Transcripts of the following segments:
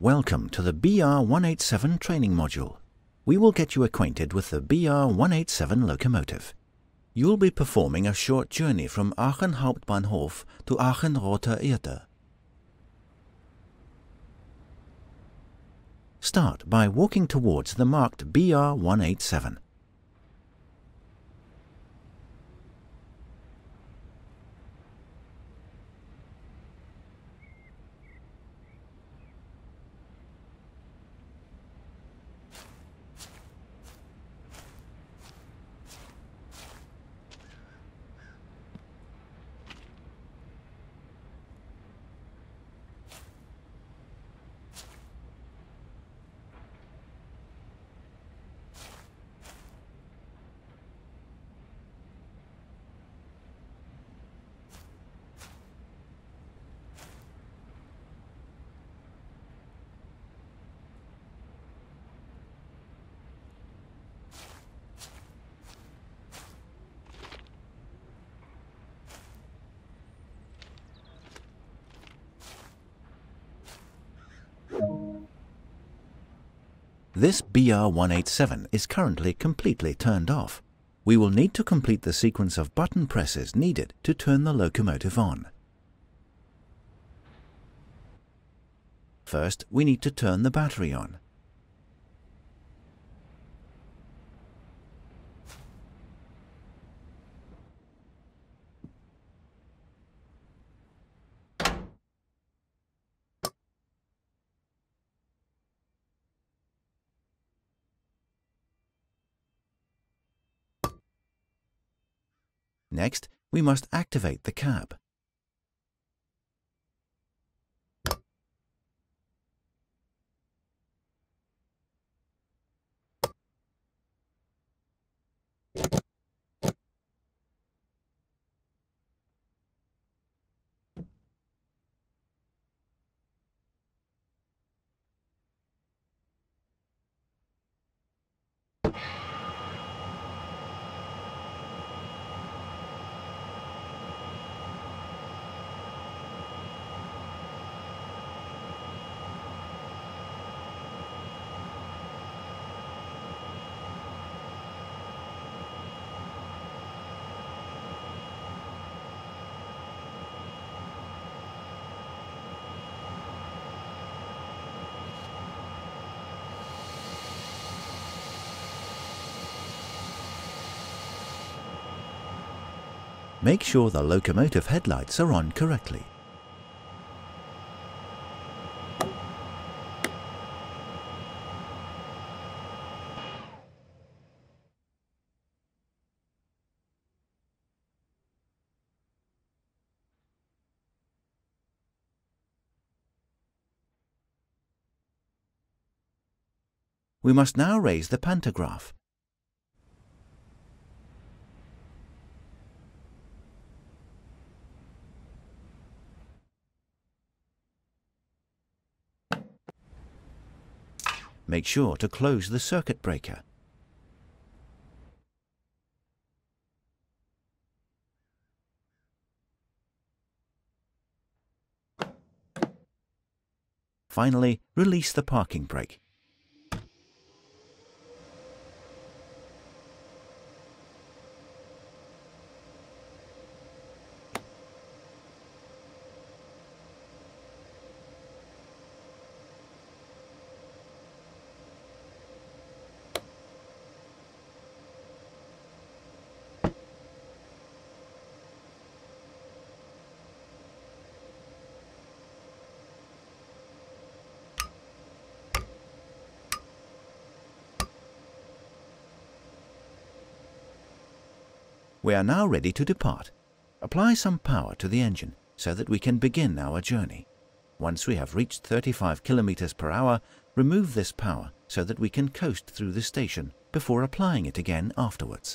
Welcome to the BR187 training module. We will get you acquainted with the BR187 locomotive. You'll be performing a short journey from Aachen Hauptbahnhof to Aachen Roter Erde. Start by walking towards the marked BR187. This BR187 is currently completely turned off. We will need to complete the sequence of button presses needed to turn the locomotive on. First, we need to turn the battery on. Next, we must activate the cab. Make sure the locomotive headlights are on correctly. We must now raise the pantograph. Make sure to close the circuit breaker. Finally, release the parking brake. We are now ready to depart. Apply some power to the engine so that we can begin our journey. Once we have reached 35 km per hour, remove this power so that we can coast through the station before applying it again afterwards.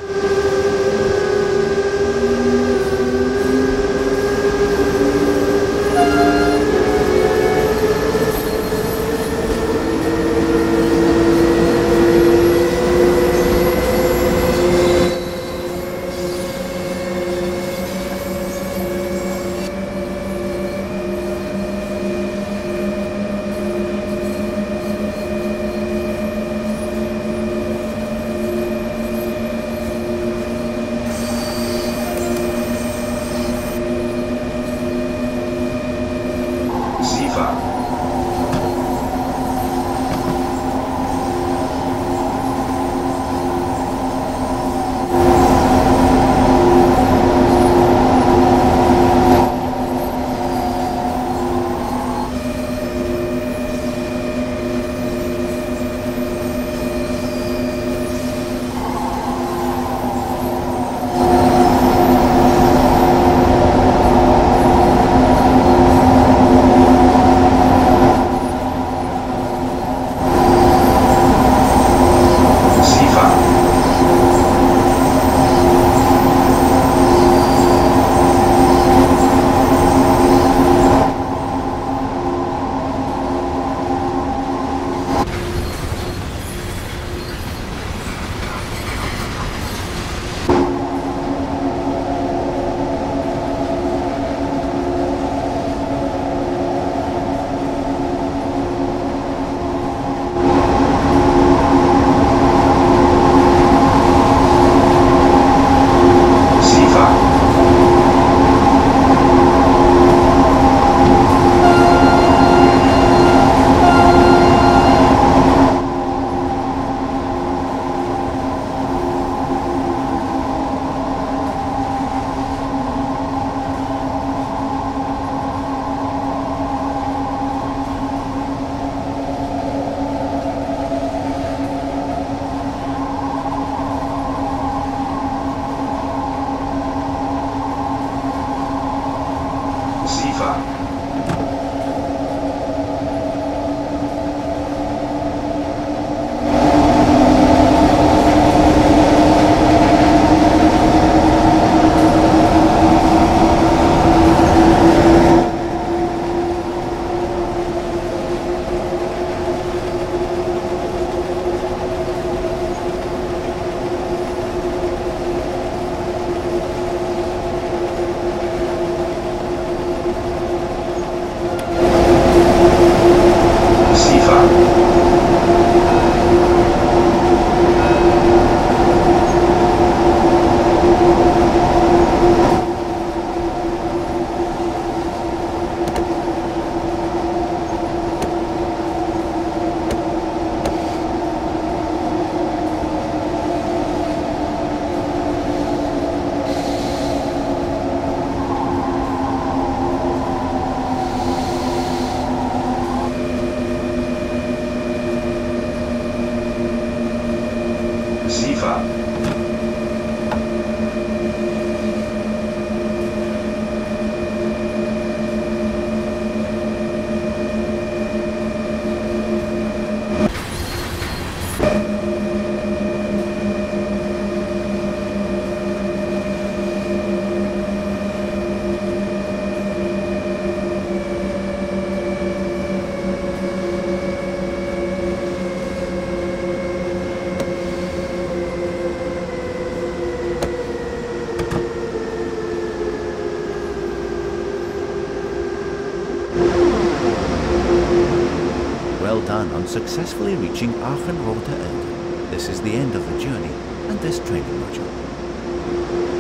Well done on successfully reaching Aachen-Rothe Elde. This is the end of the journey and this training module.